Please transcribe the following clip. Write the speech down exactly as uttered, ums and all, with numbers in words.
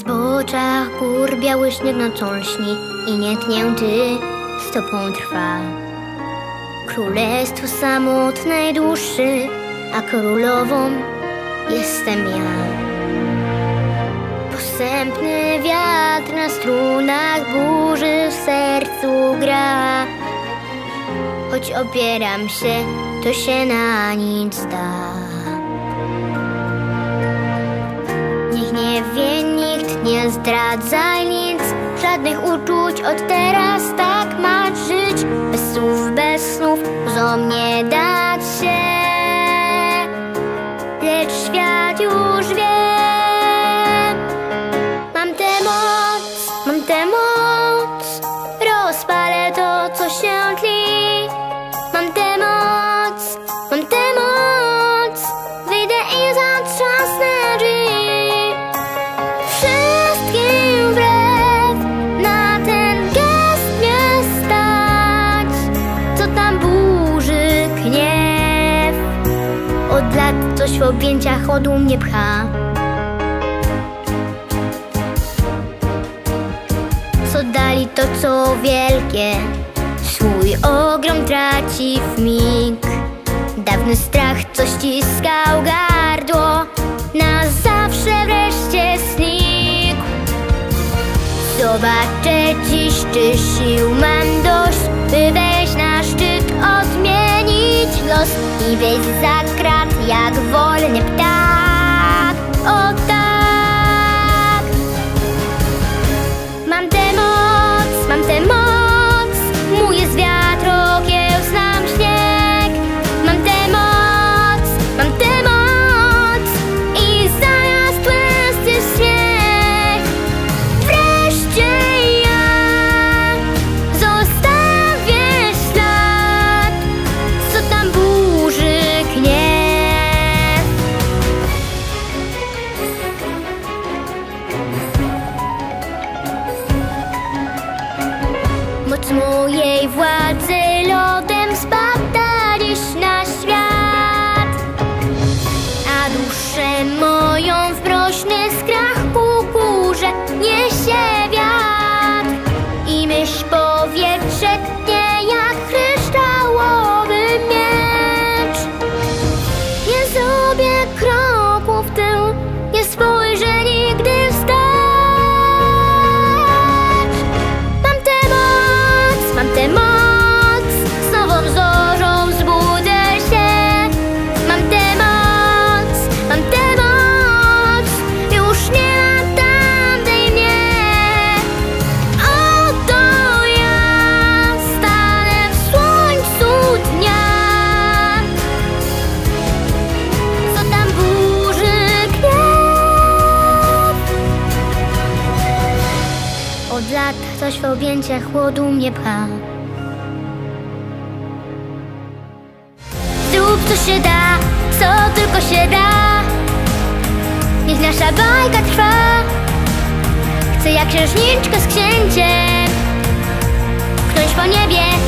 zboczach gór biały śnieg nocą lśni i nietknięty stopą trwa. Królestwo samotnej duszy, a królową jestem ja. Posępny wiatr na strunach burzy w sercu gra. Choć opieram się, to się na nic da. Niech nie wie nikt, nie zdradzaj nic, żadnych uczuć od teraz tak masz żyć. Bez słów, bez snów, łzom nie dać się, lecz świat już wie. Mam tę moc, mam tę moc, rozpalę to, co się tli. Mam tę moc, mam tę moc, wyjdę i zatrzasnę drzwi. Wszystkim wbrew na ten gest mnie stać, co tam burzy gniew. Od lat coś w objęciach chodu mnie pcha. Co dali to, co wielkie, swój ogrom traci w mig. Dawny strach, co ściskał gardło, na zawsze wreszcie znikł. Zobaczę dziś, czy sił mam dość, by wejść na szczyt, odmienić los i wejść za krat jak wolny ptak. O tak! Mam tę moc, mam tę moc. Mój jest wiatr, okiełznam śnieg. Mam tę moc, mam tę moc i zamiast łez jest śmiech. Wreszcie ja zostawię ślad, co tam burzy gniew. Moc mojej władzy lodem spada dziś na świat, a duszę moją w mroźny skrach ku górze niesie wiatr. I myśl powietrze tnie jak kryształowy miecz. Nie zrobię kroku w tył, nie spojrzę nigdy wstecz. Mam tę moc, z nową zorzą zbudzę się. Mam tę moc, mam tę moc, już nie ma tamtej mnie. Oto ja stanę w słońcu dnia, co tam burzy gniew. Od lat coś w objęciach chłodu mnie pcha. Zrób co się da, co tylko się da, niech nasza bajka trwa. Chcę jak księżniczka z księciem pchnąć po niebie